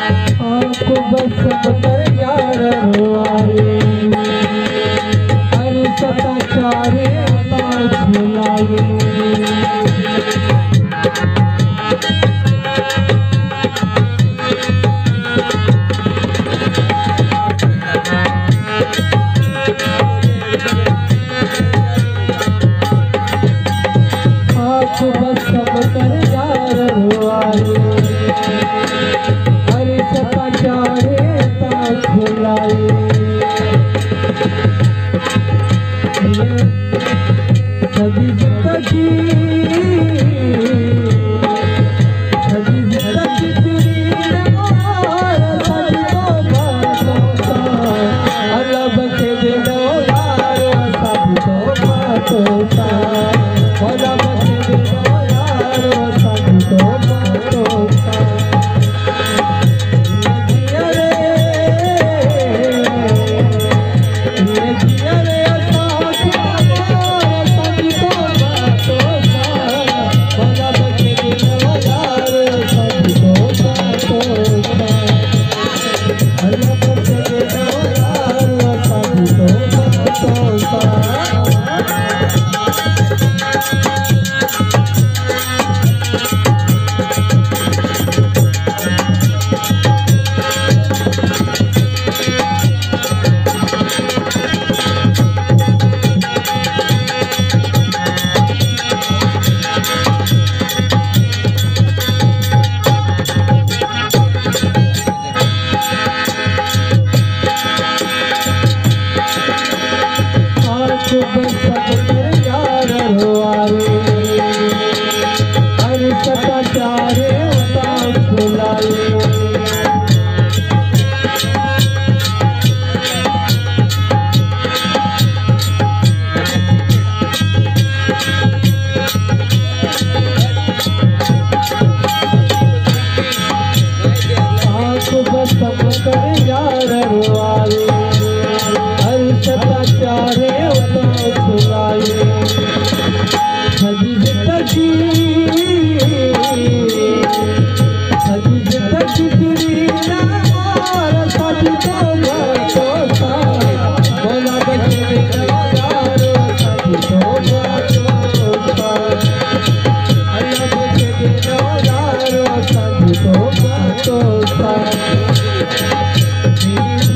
बस कर यार रुआए हर सता चारे ताज बुलाए बस कर यार रुआए हर सता चारे ताज बुलाए सभी जिंदगी तेरी नवार सभी अल्लाह बखे दे दो यार सब तो बातों सा अल्लाह बखे दे दो यार सब तो बातों सा तो